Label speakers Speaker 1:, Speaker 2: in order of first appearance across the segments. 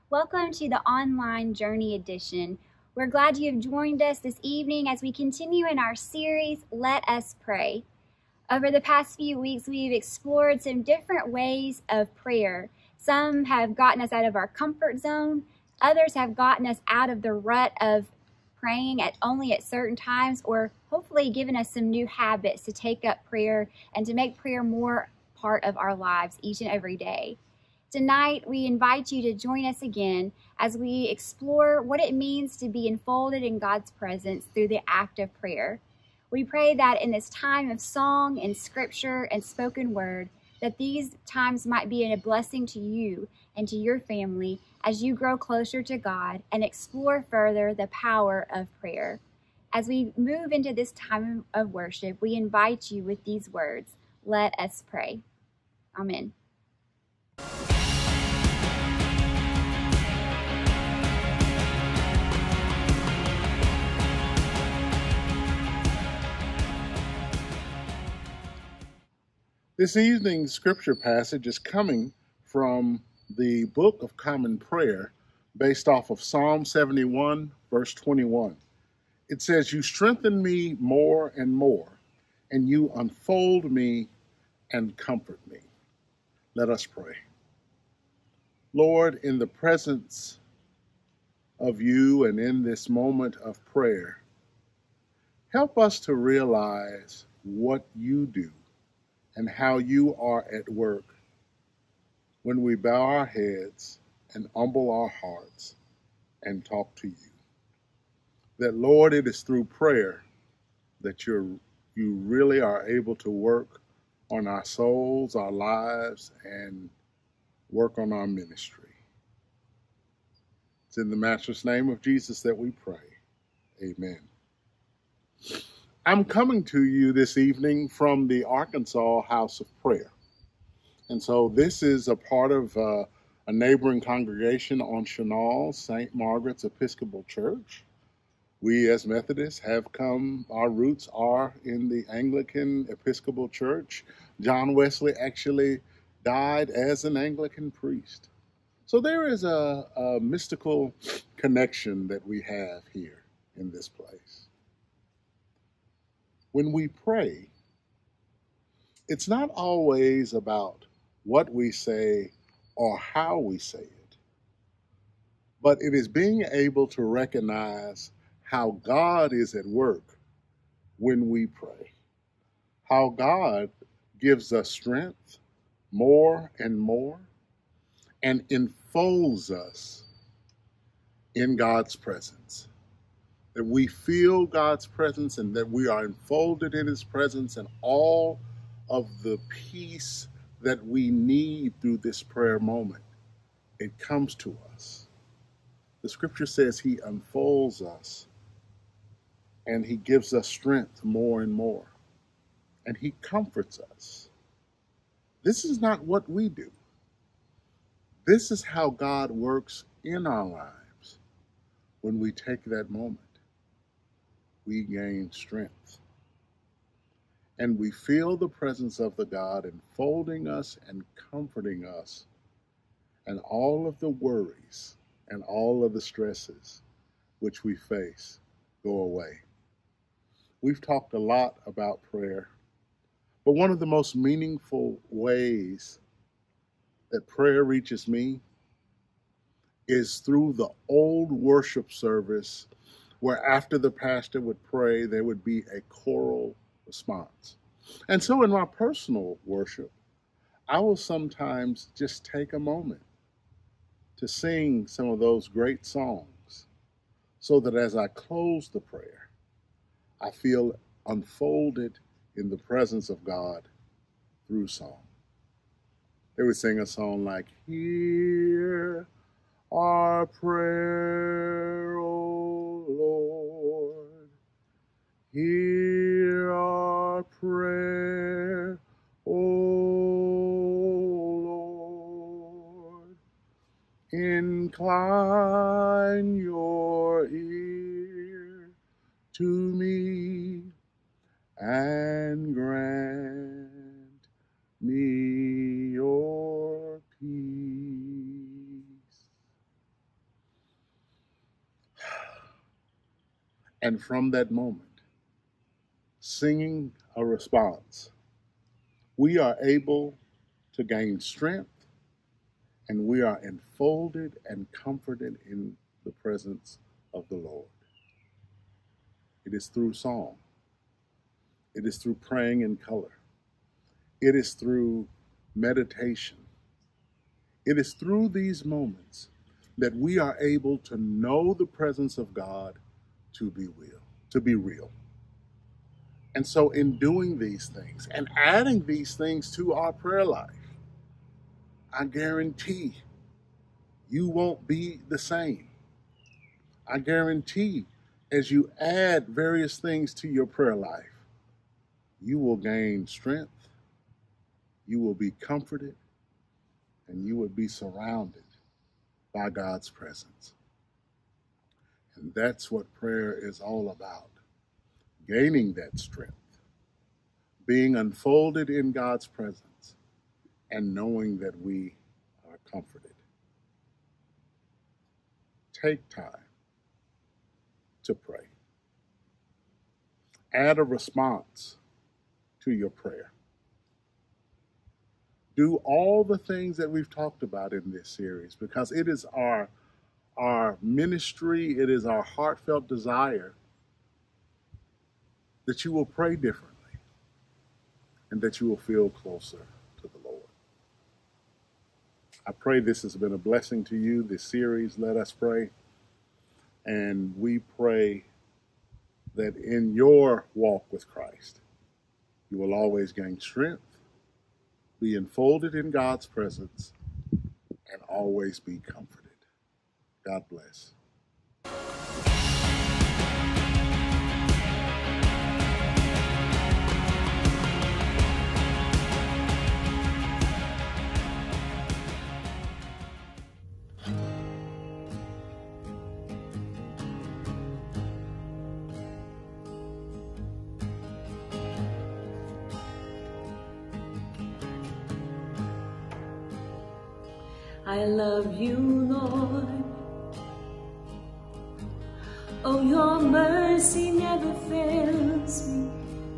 Speaker 1: Welcome to the Online Journey Edition. We're glad you have joined us this evening as we continue in our series, Let Us Pray. Over the past few weeks, we've explored some different ways of prayer. Some have gotten us out of our comfort zone. Others have gotten us out of the rut of praying only at certain times, or hopefully given us some new habits to take up prayer and to make prayer more part of our lives each and every day. Tonight, we invite you to join us again as we explore what it means to be enfolded in God's presence through the act of prayer. We pray that in this time of song and scripture and spoken word, that these times might be a blessing to you and to your family as you grow closer to God and explore further the power of prayer. As we move into this time of worship, we invite you with these words, let us pray. Amen.
Speaker 2: This evening's scripture passage is coming from the Book of Common Prayer based off of Psalm 71, verse 21. It says, "You strengthen me more and more, and you unfold me and comfort me." Let us pray. Lord, in the presence of you and in this moment of prayer, help us to realize what you do and how you are at work when we bow our heads and humble our hearts and talk to you. That, Lord, it is through prayer that you really are able to work on our souls, our lives, and work on our ministry. It's in the matchless name of Jesus that we pray. Amen. I'm coming to you this evening from the Arkansas House of Prayer. And so this is a part of a neighboring congregation on Chenal, St. Margaret's Episcopal Church. We as Methodists have come, our roots are in the Anglican Episcopal Church. John Wesley actually died as an Anglican priest. So there is a mystical connection that we have here in this place. When we pray, it's not always about what we say or how we say it, but it is being able to recognize how God is at work when we pray, how God gives us strength more and more and enfolds us in God's presence. That we feel God's presence and that we are enfolded in his presence and all of the peace that we need through this prayer moment. It comes to us. The scripture says he unfolds us and he gives us strength more and more. And he comforts us. This is not what we do. This is how God works in our lives. When we take that moment, we gain strength. And we feel the presence of the God enfolding us and comforting us, and all of the worries and all of the stresses which we face go away. We've talked a lot about prayer, but one of the most meaningful ways that prayer reaches me is through the old worship service where after the pastor would pray, there would be a choral response. And so in my personal worship, I will sometimes just take a moment to sing some of those great songs so that as I close the prayer, I feel unfolded in the presence of God through song. They would sing a song like, "Hear our prayer, O Lord. Hear our prayer, O Lord. Incline your ear to me and grant me your peace." And from that moment, singing a response, we are able to gain strength, and we are enfolded and comforted in the presence of the Lord. It is through song. It is through praying in color. It is through meditation. It is through these moments that we are able to know the presence of God to be real. And so in doing these things and adding these things to our prayer life, I guarantee you won't be the same. I guarantee as you add various things to your prayer life, you will gain strength, you will be comforted, and you will be surrounded by God's presence. And that's what prayer is all about. Gaining that strength, being unfolded in God's presence, and knowing that we are comforted. Take time to pray. Add a response to your prayer. Do all the things that we've talked about in this series, because it is our ministry, it is our heartfelt desire that you will pray differently and that you will feel closer to the Lord. I pray this has been a blessing to you, this series, Let Us Pray. And we pray that in your walk with Christ, you will always gain strength, be enfolded in God's presence, and always be comforted. God bless.
Speaker 3: I love you, Lord. Oh, your mercy never fails me.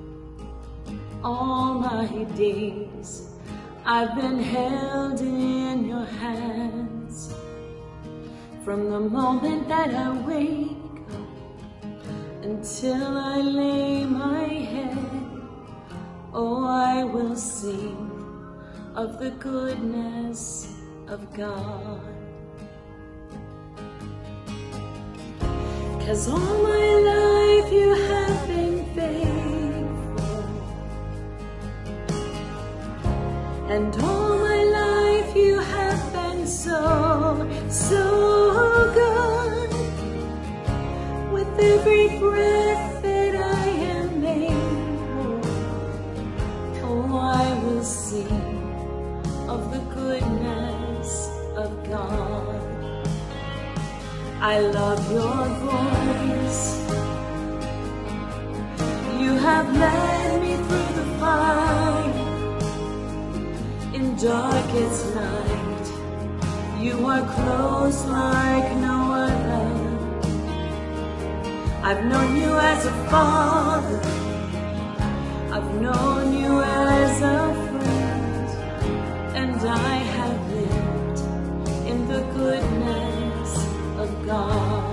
Speaker 3: All my days I've been held in your hands. From the moment that I wake up until I lay my head, oh, I will sing of the goodness of God. 'Cause all my life you have been faithful, and all my life you have been so, so good. With every breath that I am able, oh, I will sing of the goodness of God. I love your voice. You have led me through the fire. In darkest night, you are close like no other. I've known you as a father. I've known you as a friend. And I have lived in the goodness of God.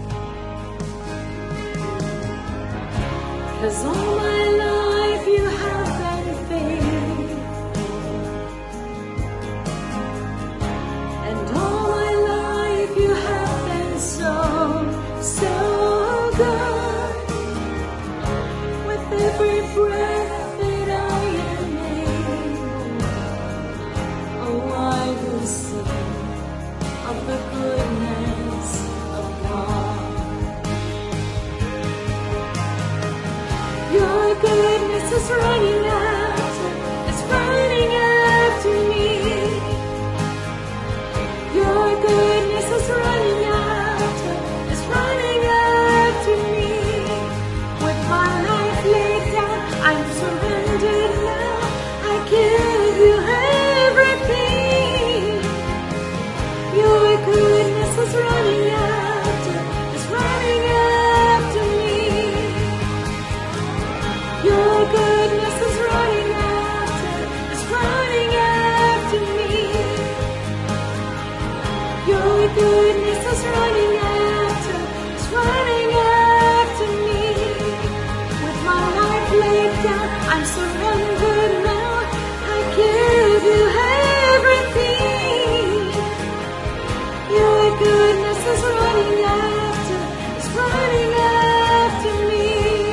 Speaker 3: 'Cause all my life you have been faithful, and all my life you have been so, so good. With every breath that I am able, oh, I will sing of the goodness of God. Your goodness is running after me. Your goodness is running after me. With my life laid down, I'm surrendered now. I give you everything. Your goodness is running after me. goodness is running after me. With my life laid down, I'm surrendered now. I give you everything. Your goodness is running after me.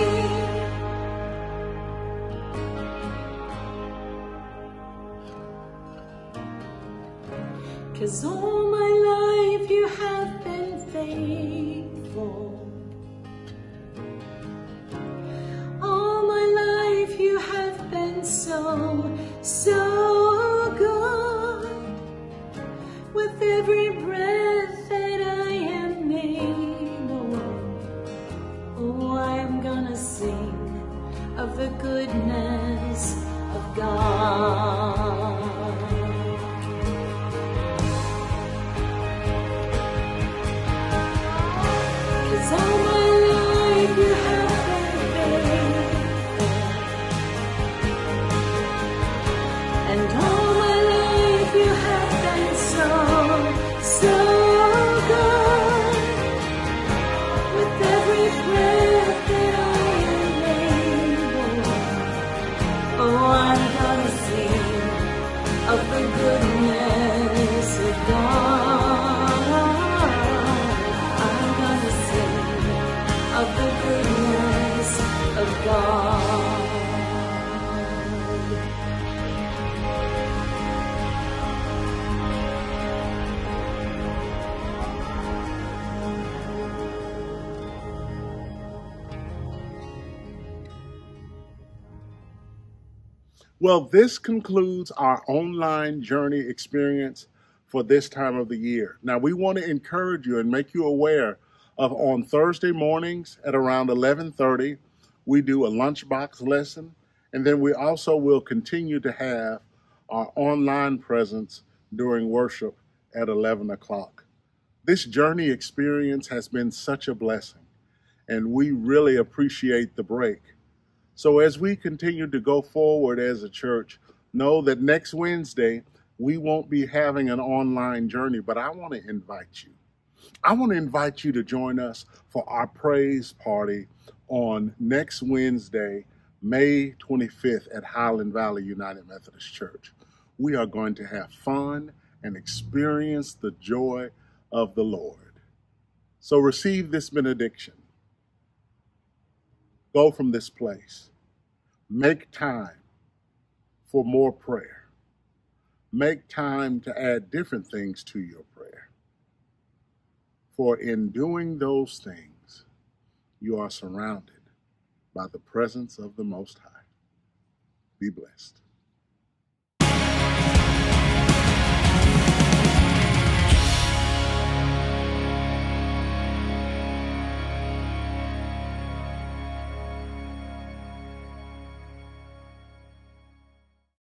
Speaker 3: 'Cause all my life you have been faithful. All my life you have been so good. With every breath that I am able, oh, I'm gonna sing of the goodness of God. 'Cause all my life you have been faithful, and all my life you have been so good. With every breath that I am able, oh, I'm gonna sing of the goodness of God. I'm gonna sing of the goodness of God.
Speaker 2: Well, this concludes our online journey experience for this time of the year. Now, we want to encourage you and make you aware of on Thursday mornings at around 11:30, we do a lunchbox lesson, and then we also will continue to have our online presence during worship at 11 o'clock. This journey experience has been such a blessing, and we really appreciate the break. So as we continue to go forward as a church, know that next Wednesday, we won't be having an online journey, but I want to invite you. I want to invite you to join us for our praise party on next Wednesday, May 25th at Highland Valley United Methodist Church. We are going to have fun and experience the joy of the Lord. So receive this benediction. Go from this place. Make time for more prayer. Make time to add different things to your prayer. For in doing those things, you are surrounded by the presence of the Most High. Be blessed.